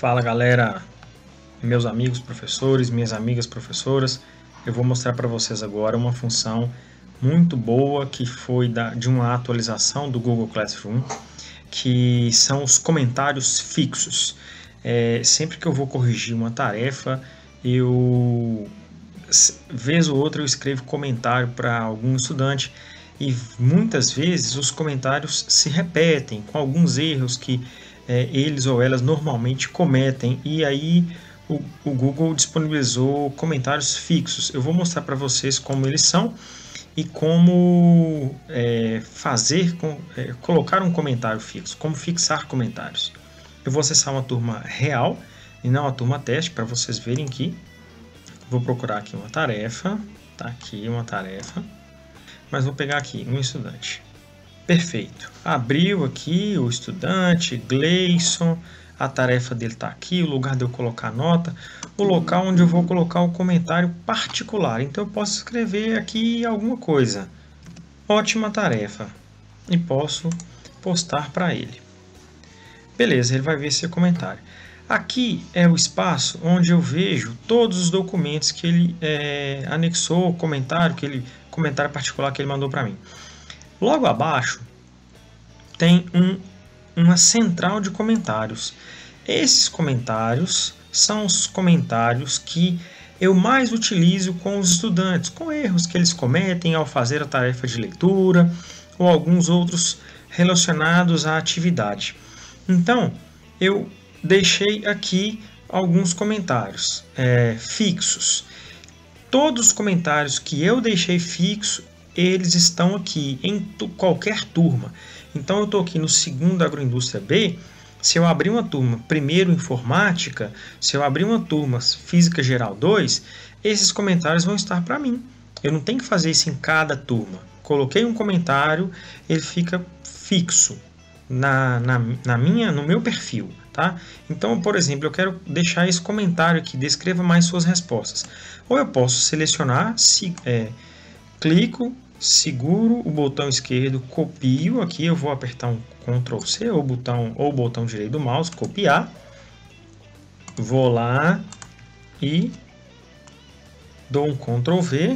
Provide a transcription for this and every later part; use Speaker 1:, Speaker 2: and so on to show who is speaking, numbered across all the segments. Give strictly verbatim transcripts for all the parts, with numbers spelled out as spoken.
Speaker 1: Fala galera, meus amigos professores, minhas amigas professoras, eu vou mostrar para vocês agora uma função muito boa que foi da, de uma atualização do Google Classroom, que são os comentários fixos. É, sempre que eu vou corrigir uma tarefa, eu vez ou outra eu escrevo comentário para algum estudante e muitas vezes os comentários se repetem com alguns erros que é, eles ou elas normalmente cometem, e aí o, o Google disponibilizou comentários fixos. Eu vou mostrar para vocês como eles são e como é, fazer, com, é, colocar um comentário fixo, como fixar comentários. Eu vou acessar uma turma real e não a turma teste para vocês verem aqui. Vou procurar aqui uma tarefa, tá aqui uma tarefa, mas vou pegar aqui um estudante. Perfeito. Abriu aqui o estudante, Gleison, a tarefa dele está aqui, o lugar de eu colocar a nota, o local onde eu vou colocar o comentário particular. Então eu posso escrever aqui alguma coisa. Ótima tarefa. E posso postar para ele. Beleza, ele vai ver esse comentário. Aqui é o espaço onde eu vejo todos os documentos que ele é, anexou, o comentário, que ele, comentário particular que ele mandou para mim. Logo abaixo tem um, uma central de comentários. Esses comentários são os comentários que eu mais utilizo com os estudantes, com erros que eles cometem ao fazer a tarefa de leitura ou alguns outros relacionados à atividade. Então, eu deixei aqui alguns comentários é, fixos. Todos os comentários que eu deixei fixo, eles estão aqui em qualquer turma. Então eu estou aqui no segundo Agroindústria B. Se eu abrir uma turma primeiro Informática, se eu abrir uma turma Física Geral dois, esses comentários vão estar para mim. Eu não tenho que fazer isso em cada turma. Coloquei um comentário, ele fica fixo na, na, na minha, no meu perfil. Tá? Então, por exemplo, eu quero deixar esse comentário aqui, descreva mais suas respostas. Ou eu posso selecionar, se, é, clico, seguro o botão esquerdo, copio, aqui eu vou apertar um control C ou botão, ou botão direito do mouse, copiar. Vou lá e dou um control V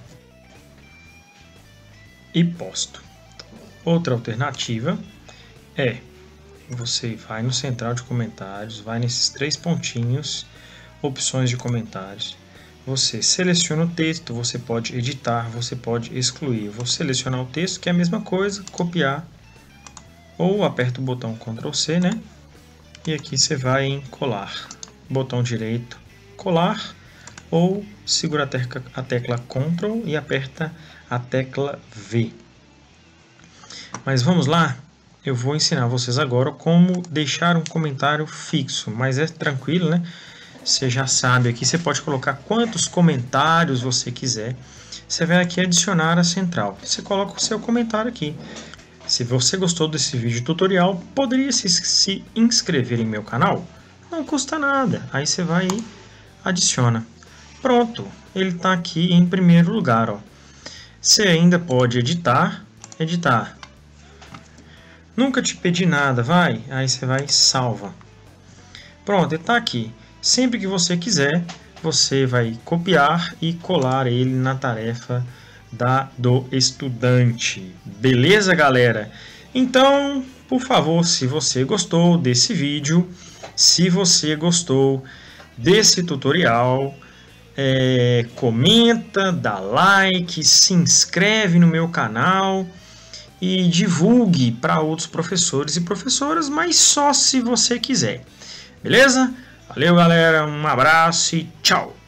Speaker 1: e posto. Outra alternativa é você vai no central de comentários, vai nesses três pontinhos, opções de comentários, você seleciona o texto, você pode editar, você pode excluir. Eu vou selecionar o texto, que é a mesma coisa, copiar, ou aperta o botão control C, né? E aqui você vai em colar, botão direito, colar, ou segura a tecla, a tecla control e aperta a tecla V. Mas vamos lá? Eu vou ensinar vocês agora como deixar um comentário fixo, mas é tranquilo, né? Você já sabe aqui, você pode colocar quantos comentários você quiser. Você vai aqui adicionar a central. Você coloca o seu comentário aqui. Se você gostou desse vídeo tutorial, poderia se, se inscrever em meu canal? Não custa nada. Aí você vai e adiciona. Pronto, ele está aqui em primeiro lugar, ó. Você ainda pode editar, editar. Nunca te pedi nada, vai? Aí você vai e salva. Pronto, ele está aqui. Sempre que você quiser, você vai copiar e colar ele na tarefa da, do estudante. Beleza, galera? Então, por favor, se você gostou desse vídeo, se você gostou desse tutorial, é, comenta, dá like, se inscreve no meu canal e divulgue para outros professores e professoras, mas só se você quiser. Beleza? Valeu, galera, um abraço e tchau!